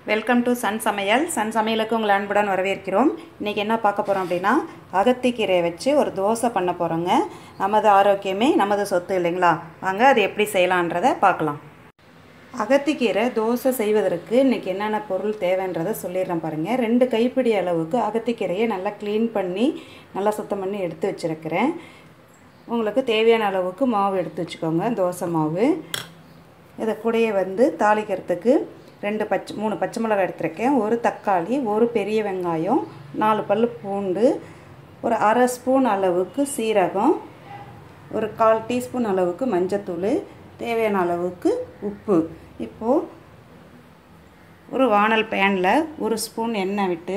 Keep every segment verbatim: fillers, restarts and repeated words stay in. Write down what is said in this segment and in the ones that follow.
Welcome to Sun சமையல். Sun சமையலுக்கு உங்களை அன்புடன் வரவேற்கிறோம். இன்றைக்கி என்ன பார்க்க போகிறோம் அப்படின்னா, அகத்திக்கீரையை வச்சு ஒரு தோசை பண்ண போகிறோங்க. நமது ஆரோக்கியமே நமது சொத்து இல்லைங்களா? வாங்க அது எப்படி செய்யலான்றதை பார்க்கலாம். அகத்திக்கீரை தோசை செய்வதற்கு இன்றைக்கி என்னென்ன பொருள் தேவைன்றதை சொல்லிடுறேன் பாருங்கள். ரெண்டு கைப்பிடி அளவுக்கு அகத்திக்கீரையை நல்லா க்ளீன் பண்ணி நல்லா சுத்தம் பண்ணி எடுத்து வச்சுருக்கிறேன். உங்களுக்கு தேவையான அளவுக்கு மாவு எடுத்து வச்சுக்கோங்க, தோசை மாவு. இதை கூடயே வந்து தாளிக்கிறதுக்கு ரெண்டு பச்சை மூணு பச்சை மிளகாய் எடுத்துருக்கேன், ஒரு தக்காளி, ஒரு பெரிய வெங்காயம், நாலு பல் பூண்டு, ஒரு அரை ஸ்பூன் அளவுக்கு சீரகம், ஒரு கால் டீஸ்பூன் அளவுக்கு மஞ்சத்தூள், தேவையான அளவுக்கு உப்பு. இப்போது ஒரு வானல் பேனில் ஒரு ஸ்பூன் எண்ணெய் விட்டு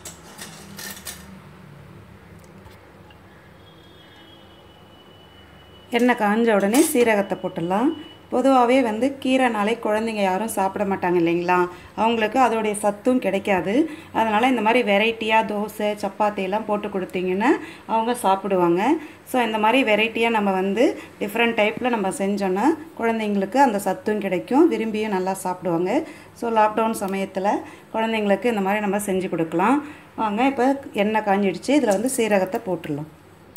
எண்ணெய் காஞ்ச உடனே சீரகத்தை போட்டுடலாம். பொதுவாகவே வந்து கீரைனாலே குழந்தைங்க யாரும் சாப்பிட மாட்டாங்க இல்லைங்களா? அவங்களுக்கு அதோடைய சத்தும் கிடைக்காது. அதனால் இந்த மாதிரி வெரைட்டியாக தோசை சப்பாத்தியெல்லாம் போட்டு கொடுத்தீங்கன்னா அவங்க சாப்பிடுவாங்க. ஸோ இந்த மாதிரி வெரைட்டியாக நம்ம வந்து டிஃப்ரெண்ட் டைப்பில் நம்ம செஞ்சோன்னா குழந்தைங்களுக்கு அந்த சத்தும் கிடைக்கும், விரும்பியும் நல்லா சாப்பிடுவாங்க. ஸோ லாக்டவுன் சமயத்தில் குழந்தைங்களுக்கு இந்த மாதிரி நம்ம செஞ்சு கொடுக்கலாம். வாங்க இப்போ எண்ணெய் காஞ்சிடுச்சு, இதில் வந்து சீரகத்தை போட்டுடலாம்.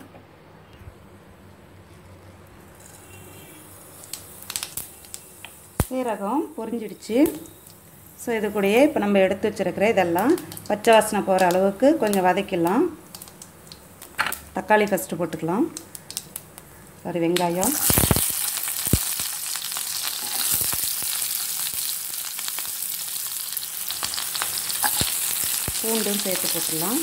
சீரகம் பொரிஞ்சிடுச்சு. ஸோ இது கூடயே இப்போ நம்ம எடுத்து வச்சுருக்கிற இதெல்லாம் பச்சை வாசனை போகிற அளவுக்கு கொஞ்சம் வதக்கிடலாம். தக்காளி ஃபஸ்ட்டு போட்டுக்கலாம், சாரி வெங்காயம், பூண்டும் சேர்த்து போட்டுடலாம்.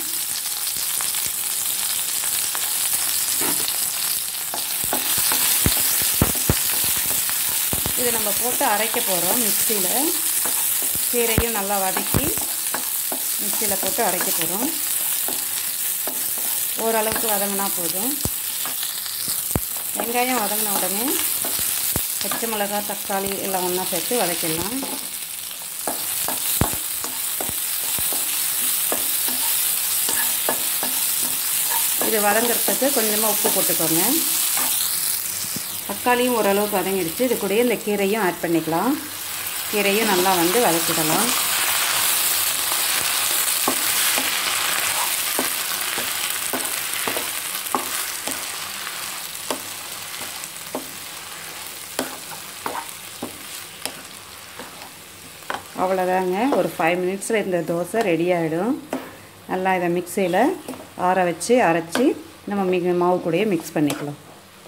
இதை நம்ம போட்டு அரைக்க போகிறோம் மிக்சியில். கீரையும் நல்லா வதக்கி மிக்சியில் போட்டு அரைக்க போகிறோம். ஓரளவுக்கு வதங்கினா போதும். வெங்காயம் வதங்கின உடனே பச்சை மிளகாய் தக்காளி எல்லாம் ஒன்றா சேர்த்து வதக்கிடலாம். இது வதங்கிறதுக்கு கொஞ்சமாக உப்பு போட்டுக்கோங்க. தக்காளியும் ஓரளவுக்கு வதங்கிடுச்சு. இது கூடயே இந்த கீரையும் ஆட் பண்ணிக்கலாம். கீரையும் நல்லா வந்து வதக்கிடலாம். அவ்வளோதாங்க, ஒரு ஃபைவ் மினிட்ஸில் இந்த தோசை ரெடி ஆகிடும். நல்லா இதை மிக்சியில் ஆற வச்சு அரைச்சி நம்ம மி மாவு கூடயே மிக்ஸ் பண்ணிக்கலாம்.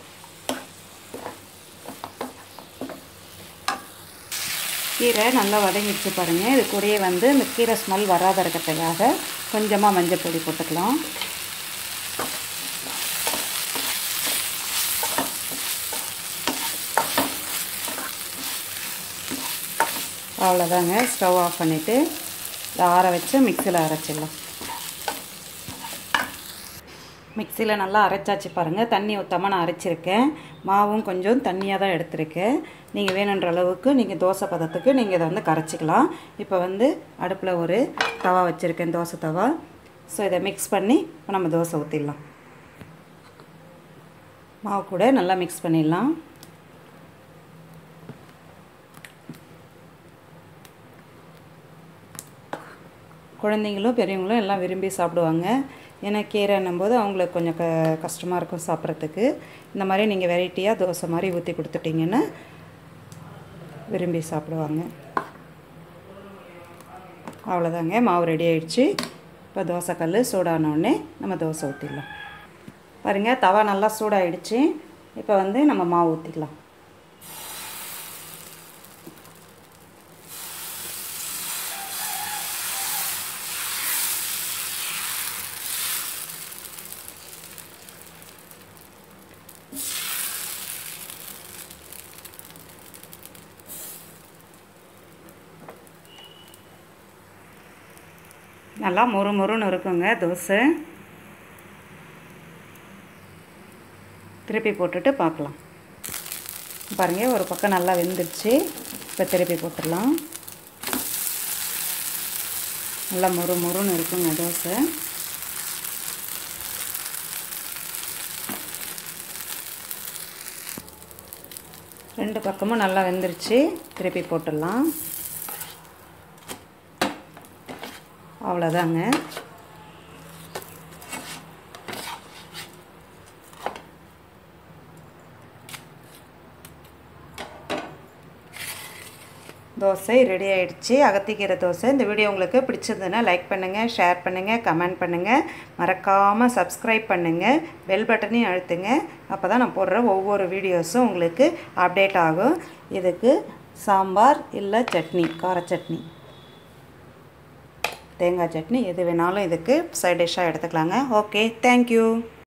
கீரை நல்லா வதங்கிடுச்சு பாருங்கள். இது கூடயே வந்து இந்த கீரை ஸ்மெல் வராத இருக்கிறதுக்காக கொஞ்சமாக மஞ்சள் பொடி போட்டுக்கலாம். அவ்வளோதாங்க, ஸ்டவ் ஆஃப் பண்ணிவிட்டு இதை ஆற வச்சு மிக்சியில் அரைச்சிடலாம். மிக்சியில் நல்லா அரைச்சாச்சு பாருங்கள். தண்ணி ஊற்றாமல் நான் அரைச்சிருக்கேன். மாவும் கொஞ்சம் தண்ணியாக தான் எடுத்திருக்கேன். நீங்கள் வேணுன்ற அளவுக்கு நீங்கள் தோசை பதத்துக்கு நீங்கள் இதை வந்து கரைச்சிக்கலாம். இப்போ வந்து அடுப்பில் ஒரு தவா வச்சுருக்கேன், தோசை தவா. ஸோ இதை மிக்ஸ் பண்ணி இப்போ நம்ம தோசை ஊற்றிடலாம். மாவு கூட நல்லா மிக்ஸ் பண்ணிடலாம். குழந்தைங்களும் பெரியவங்களும் எல்லாம் விரும்பி சாப்பிடுவாங்க. ஏன்னா கீரைன்னும் போது அவங்களுக்கு கொஞ்சம் க கஷ்டமாக இருக்கும் சாப்பிட்றதுக்கு. இந்த மாதிரி நீங்கள் வெரைட்டியாக தோசை மாதிரி ஊற்றி கொடுத்துட்டிங்கன்னா விரும்பி சாப்பிடுவாங்க. அவ்வளோதாங்க, மாவு ரெடி ஆகிடுச்சு. இப்போ தோசைக்கல் சூடானோடனே நம்ம தோசை ஊற்றிடலாம். பாருங்கள், தவா நல்லா சூடாகிடுச்சு. இப்போ வந்து நம்ம மாவு ஊற்றிக்கலாம். நல்லா மொறு மொறுன்னு இருக்குங்க தோசை. திருப்பி போட்டுட்டு பார்க்கலாம். பாருங்கள், ஒரு பக்கம் நல்லா வெந்துடுச்சு. இப்போ திருப்பி போட்டுடலாம். நல்லா மொறு மொறுன்னு இருக்குங்க தோசை. ரெண்டு பக்கமும் நல்லா வெந்துருச்சு. திருப்பி போட்டுடலாம். அவ்வளோதாங்க. தோசை ரெடி ஆகிடுச்சு. அகத்திக்கீரை தோசை. இந்த வீடியோ உங்களுக்கு பிடிச்சிருந்ததுன்னா லைக் பண்ணுங்கள், ஷேர் பண்ணுங்கள், கமெண்ட் பண்ணுங்கள். மறக்காமல் சப்ஸ்கிரைப் பண்ணுங்கள். பெல் பட்டனையும் அழுத்துங்க. அப்போ தான் நான் போடுற ஒவ்வொரு வீடியோஸும் உங்களுக்கு அப்டேட் ஆகும். இதுக்கு சாம்பார் இல்லை சட்னி, கார சட்னி, தேங்காய் சட்னி எது வேணாலும் இதுக்கு சைட் டிஷ்ஷாக எடுத்துக்கலாங்க. Okay, thank you.